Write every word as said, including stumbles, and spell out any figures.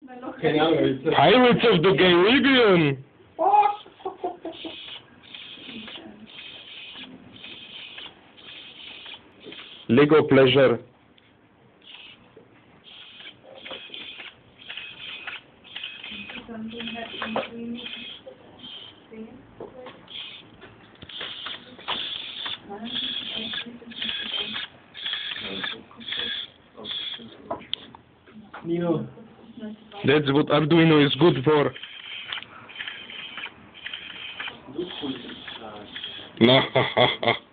Keine Ahnung. Pirates of the Caribbean. Lego Pleasure. Nino. That's what Arduino is good for. No, ha ha ha.